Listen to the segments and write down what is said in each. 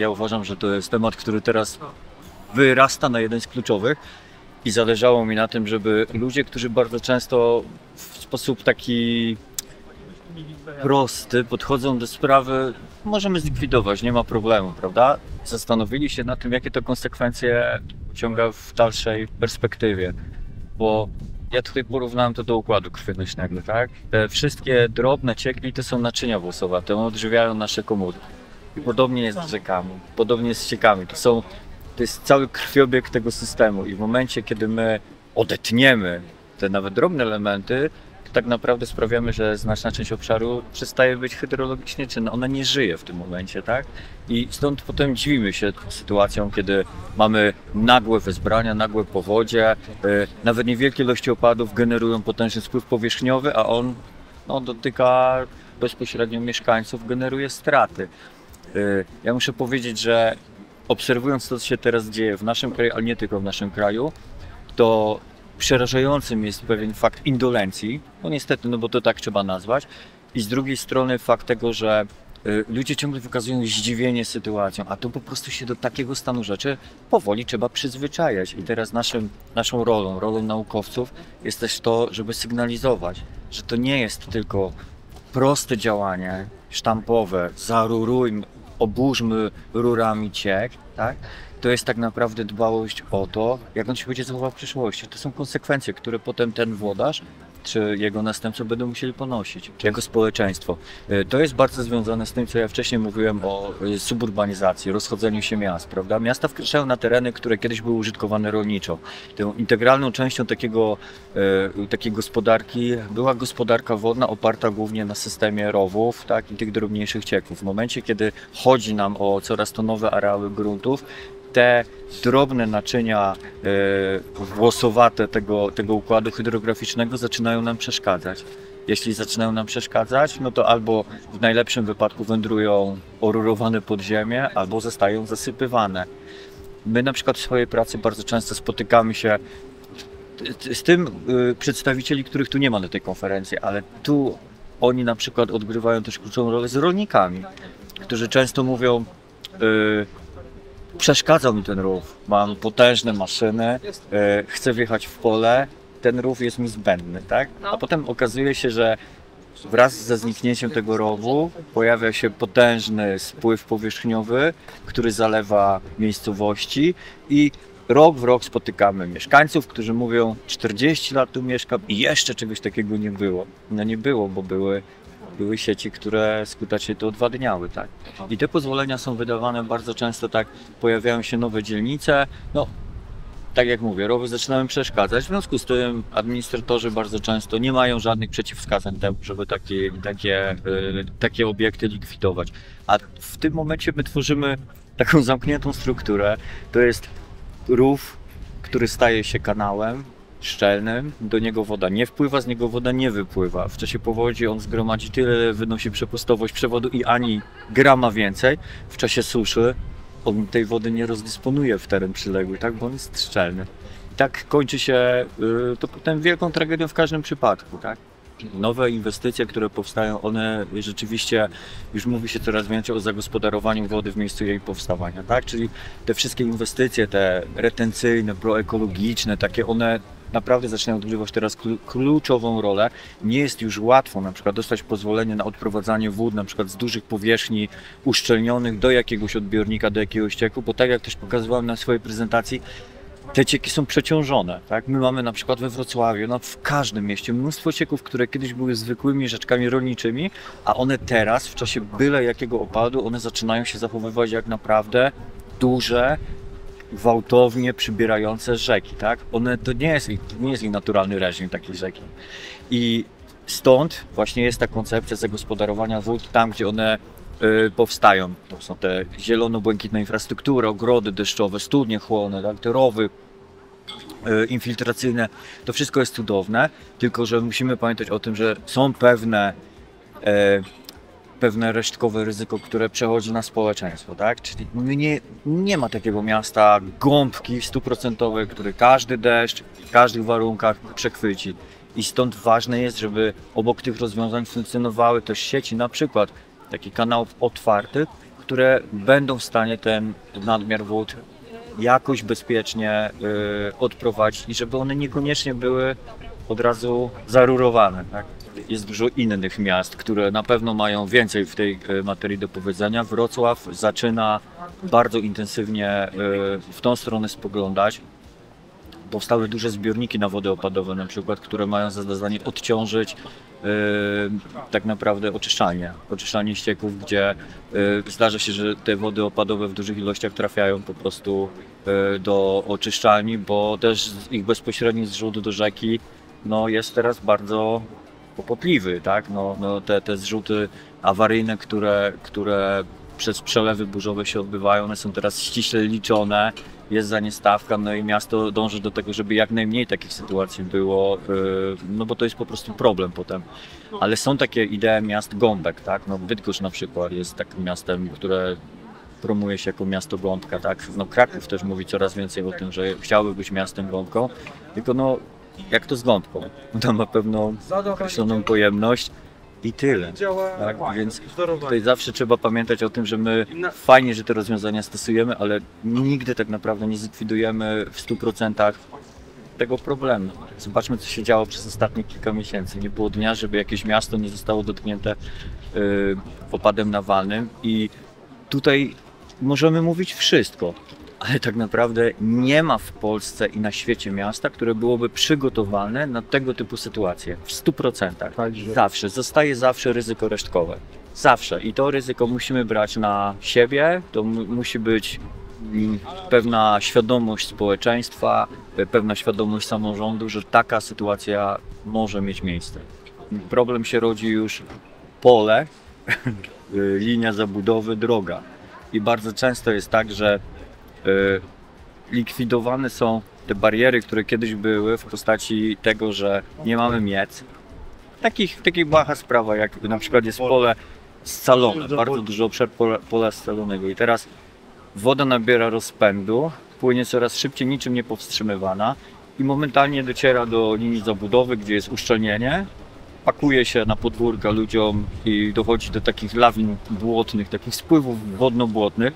Ja uważam, że to jest temat, który teraz wyrasta na jeden z kluczowych i zależało mi na tym, żeby ludzie, którzy bardzo często w sposób taki prosty podchodzą do sprawy, możemy zlikwidować, nie ma problemu, prawda? Zastanowili się nad tym, jakie to konsekwencje pociąga w dalszej perspektywie, bo ja tutaj porównałem to do układu krwionośnego, tak? Te wszystkie drobne cieki to są naczynia włosowate, one odżywiają nasze komóry. I podobnie jest z rzekami, podobnie jest z ciekami. To jest cały krwiobieg tego systemu i w momencie, kiedy my odetniemy te nawet drobne elementy, to tak naprawdę sprawiamy, że znaczna część obszaru przestaje być hydrologicznie czynna. Ona nie żyje w tym momencie, tak? I stąd potem dziwimy się sytuacją, kiedy mamy nagłe wezbrania, nagłe powodzie, nawet niewielkie ilości opadów generują potężny spływ powierzchniowy, a on dotyka bezpośrednio mieszkańców, generuje straty. Ja muszę powiedzieć, że obserwując to, co się teraz dzieje w naszym kraju, ale nie tylko w naszym kraju, to przerażającym jest pewien fakt indolencji, no niestety, no bo to tak trzeba nazwać, i z drugiej strony fakt tego, że ludzie ciągle wykazują zdziwienie sytuacją, a to po prostu się do takiego stanu rzeczy powoli trzeba przyzwyczajać. I teraz naszą rolą naukowców jest też to, żeby sygnalizować, że to nie jest tylko proste działanie sztampowe, zarurujmy, oburzmy rurami ciek, tak? To jest tak naprawdę dbałość o to, jak on się będzie zachował w przyszłości. To są konsekwencje, które potem ten włodarz czy jego następcy będą musieli ponosić jako społeczeństwo. To jest bardzo związane z tym, co ja wcześniej mówiłem o suburbanizacji, rozchodzeniu się miast, prawda? Miasta wkraczają na tereny, które kiedyś były użytkowane rolniczo. Tą integralną częścią takiej gospodarki była gospodarka wodna oparta głównie na systemie rowów, tak, i tych drobniejszych cieków. W momencie, kiedy chodzi nam o coraz to nowe areały gruntów, te drobne naczynia włosowate tego układu hydrograficznego zaczynają nam przeszkadzać. Jeśli zaczynają nam przeszkadzać, no to albo w najlepszym wypadku wędrują orurowane pod ziemię, albo zostają zasypywane. My na przykład w swojej pracy bardzo często spotykamy się z tym przedstawicieli, których tu nie ma na tej konferencji, ale tu oni na przykład odgrywają też kluczową rolę z rolnikami, którzy często mówią: przeszkadzał mi ten rów, mam potężne maszyny, chcę wjechać w pole, ten rów jest mi zbędny, tak? A potem okazuje się, że wraz ze zniknięciem tego rowu pojawia się potężny spływ powierzchniowy, który zalewa miejscowości i rok w rok spotykamy mieszkańców, którzy mówią: 40 lat tu mieszkam i jeszcze czegoś takiego nie było. No nie było, bo były sieci, które skutecznie to odwadniały, tak? I te pozwolenia są wydawane bardzo często, tak, pojawiają się nowe dzielnice, no tak jak mówię, rowy zaczynają przeszkadzać, w związku z tym administratorzy bardzo często nie mają żadnych przeciwwskazań temu, żeby takie obiekty likwidować. A w tym momencie my tworzymy taką zamkniętą strukturę, to jest rów, który staje się kanałem szczelnym, do niego woda nie wpływa, z niego woda nie wypływa. W czasie powodzi on zgromadzi tyle, wynosi przepustowość przewodu i ani grama więcej. W czasie suszy on tej wody nie rozdysponuje w teren przyległy, tak, bo on jest szczelny. I tak kończy się to potem wielką tragedią w każdym przypadku, tak. Nowe inwestycje, które powstają, one rzeczywiście, już mówi się coraz więcej o zagospodarowaniu wody w miejscu jej powstawania, tak? Czyli te wszystkie inwestycje, te retencyjne, proekologiczne, takie, one naprawdę zaczynają odgrywać teraz kluczową rolę. Nie jest już łatwo na przykład dostać pozwolenie na odprowadzanie wód, na przykład z dużych powierzchni uszczelnionych do jakiegoś odbiornika, do jakiegoś cieku, bo tak jak też pokazywałem na swojej prezentacji, te cieki są przeciążone, tak? My mamy na przykład we Wrocławiu, no w każdym mieście mnóstwo cieków, które kiedyś były zwykłymi rzeczkami rolniczymi, a one teraz w czasie byle jakiego opadu, one zaczynają się zachowywać jak naprawdę duże, gwałtownie przybierające rzeki, tak? To nie jest ich naturalny reżim takiej rzeki. I stąd właśnie jest ta koncepcja zagospodarowania wód tam, gdzie one powstają. To są te zielono-błękitne infrastruktury, ogrody deszczowe, studnie chłonne, tak, te rowy infiltracyjne. To wszystko jest cudowne, tylko że musimy pamiętać o tym, że są pewne resztkowe ryzyko, które przechodzi na społeczeństwo, tak? Czyli nie ma takiego miasta gąbki 100%, który każdy deszcz w każdych warunkach przechwyci. I stąd ważne jest, żeby obok tych rozwiązań funkcjonowały też sieci, na przykład takich kanałów otwartych, które będą w stanie ten nadmiar wód jakoś bezpiecznie odprowadzić i żeby one niekoniecznie były od razu zarurowane. Tak? Jest dużo innych miast, które na pewno mają więcej w tej materii do powiedzenia. Wrocław zaczyna bardzo intensywnie w tą stronę spoglądać. Powstały duże zbiorniki na wody opadowe na przykład, które mają za zadanie odciążyć tak naprawdę oczyszczalnie ścieków, gdzie zdarza się, że te wody opadowe w dużych ilościach trafiają po prostu do oczyszczalni, bo też ich bezpośredni zrzut do rzeki jest teraz bardzo kłopotliwy, tak? Te zrzuty awaryjne, które przez przelewy burzowe się odbywają, one są teraz ściśle liczone, jest za nie stawka, i miasto dąży do tego, żeby jak najmniej takich sytuacji było, bo to jest po prostu problem potem. Ale są takie idee miast gąbek, tak? Bydgoszcz na przykład jest takim miastem, które promuje się jako miasto gąbka, tak? Kraków też mówi coraz więcej o tym, że chciałby być miastem gąbką, tylko jak to z gąbką? Tam ma pewną określoną pojemność i tyle. Tak? Więc tutaj zawsze trzeba pamiętać o tym, że my fajnie, że te rozwiązania stosujemy, ale nigdy tak naprawdę nie zlikwidujemy w 100% tego problemu. Zobaczmy, co się działo przez ostatnie kilka miesięcy. Nie było dnia, żeby jakieś miasto nie zostało dotknięte opadem nawalnym i tutaj możemy mówić wszystko. Ale tak naprawdę nie ma w Polsce i na świecie miasta, które byłoby przygotowane na tego typu sytuacje. W 100%. Zawsze. Zostaje zawsze ryzyko resztkowe. Zawsze. I to ryzyko musimy brać na siebie. To musi być pewna świadomość społeczeństwa, pewna świadomość samorządu, że taka sytuacja może mieć miejsce. Problem się rodzi już pole, linia zabudowy, droga. I bardzo często jest tak, że likwidowane są te bariery, które kiedyś były w postaci tego, że nie mamy miec. Takich błaha sprawa, jak na przykład jest pole scalone, bardzo duży obszar pola scalonego i teraz woda nabiera rozpędu, płynie coraz szybciej, niczym nie powstrzymywana i momentalnie dociera do linii zabudowy, gdzie jest uszczelnienie, pakuje się na podwórka ludziom i dochodzi do takich lawin błotnych, takich spływów wodno-błotnych.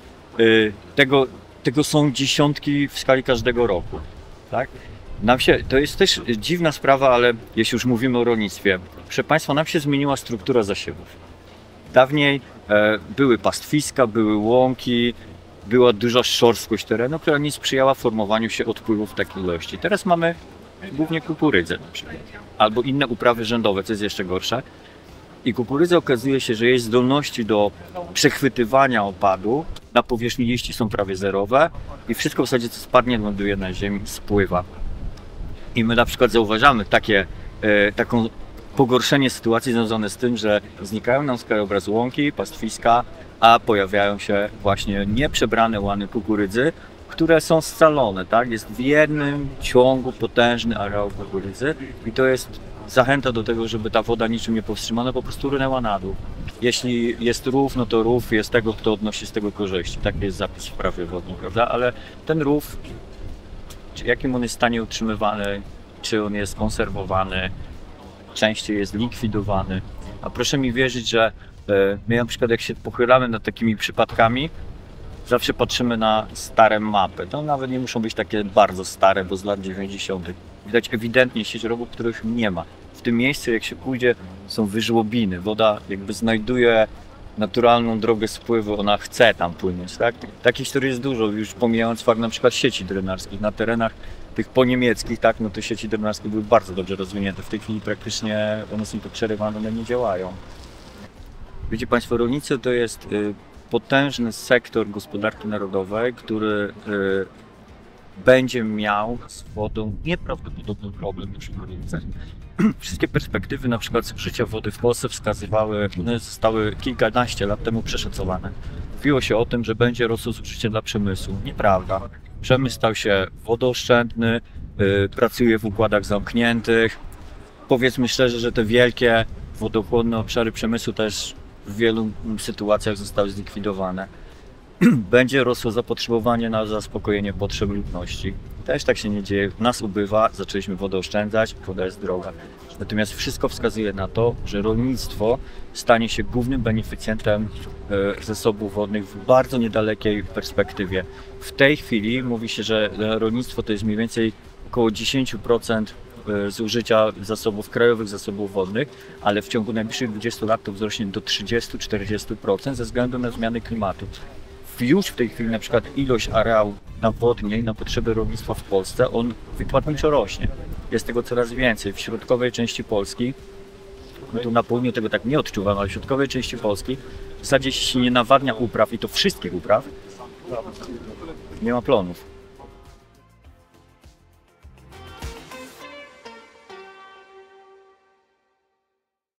Tego są dziesiątki w skali każdego roku. Tak? To jest też dziwna sprawa, ale jeśli już mówimy o rolnictwie, proszę Państwa, nam się zmieniła struktura zasiewów. Dawniej były pastwiska, były łąki, była duża szorstkość terenu, która nie sprzyjała formowaniu się odpływów w takiej ilości. Teraz mamy głównie kukurydzę na przykład, albo inne uprawy rzędowe, co jest jeszcze gorsze. I kukurydza okazuje się, że jej zdolności do przechwytywania opadu na powierzchni liści są prawie zerowe i wszystko w zasadzie co spadnie ląduje na ziemi, spływa. I my na przykład zauważamy taką pogorszenie sytuacji związane z tym, że znikają nam z krajobrazu łąki, pastwiska, a pojawiają się właśnie nieprzebrane łany kukurydzy, które są scalone, tak? Jest w jednym ciągu potężny areał kukurydzy i to jest zachęta do tego, żeby ta woda niczym nie powstrzymana po prostu runęła na dół. Jeśli jest rów, to rów jest tego, kto odnosi z tego korzyści. Taki jest zapis w prawie wodnym, prawda? Ale ten rów, jakim on jest w stanie utrzymywany, czy on jest konserwowany, częściej jest likwidowany. A proszę mi wierzyć, że my na przykład jak się pochylamy nad takimi przypadkami, zawsze patrzymy na stare mapy. To nawet nie muszą być takie bardzo stare, bo z lat 90. Widać ewidentnie sieć rowów, których nie ma. W tym miejscu, jak się pójdzie, są wyżłobiny. Woda jakby znajduje naturalną drogę spływu, ona chce tam płynąć. Tak? Takich historii jest dużo, już pomijając fakt na przykład sieci drenarskich. Na terenach tych poniemieckich, tak, te sieci drenarskie były bardzo dobrze rozwinięte. W tej chwili praktycznie one są to przerywane, one nie działają. Wiecie Państwo, rolnictwo to jest potężny sektor gospodarki narodowej, który będzie miał z wodą nieprawdopodobny problem już wkrótce. Wszystkie perspektywy na przykład zużycia wody w Polsce wskazywały, one zostały kilkanaście lat temu przeszacowane. Mówiło się o tym, że będzie rosło zużycie dla przemysłu. Nieprawda. Przemysł stał się wodooszczędny, pracuje w układach zamkniętych. Powiedzmy szczerze, że te wielkie wodochłonne obszary przemysłu też w wielu sytuacjach zostały zlikwidowane. Będzie rosło zapotrzebowanie na zaspokojenie potrzeb ludności. Też tak się nie dzieje. Nas ubywa, zaczęliśmy wodę oszczędzać, woda jest droga. Natomiast wszystko wskazuje na to, że rolnictwo stanie się głównym beneficjentem zasobów wodnych w bardzo niedalekiej perspektywie. W tej chwili mówi się, że rolnictwo to jest mniej więcej około 10% zużycia zasobów, krajowych zasobów wodnych, ale w ciągu najbliższych 20 lat to wzrośnie do 30-40% ze względu na zmiany klimatu. Już w tej chwili na przykład ilość areału nawodnień na potrzeby rolnictwa w Polsce, on wykładniczo rośnie. Jest tego coraz więcej. W środkowej części Polski, my tu na południu tego tak nie odczuwam, ale w środkowej części Polski w zasadzie się nie nawadnia upraw, i to wszystkich upraw, nie ma plonów.